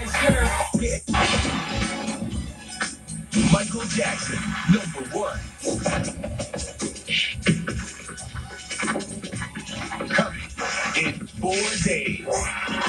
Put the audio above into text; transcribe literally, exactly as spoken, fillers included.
Michael Jackson, number one. Coming in four days.